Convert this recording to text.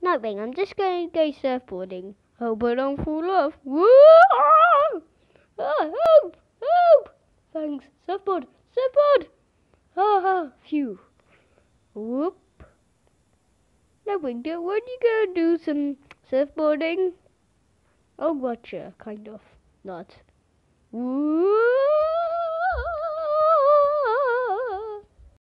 Nightwing, I'm just going to go surfboarding. Oh, but I'm full off. Woo! Help! Help! Thanks. Surfboard! Surfboard! Phew. Whoop. Nightwing, when you go do some surfboarding? I'll watch you, kind of. Not. Woo!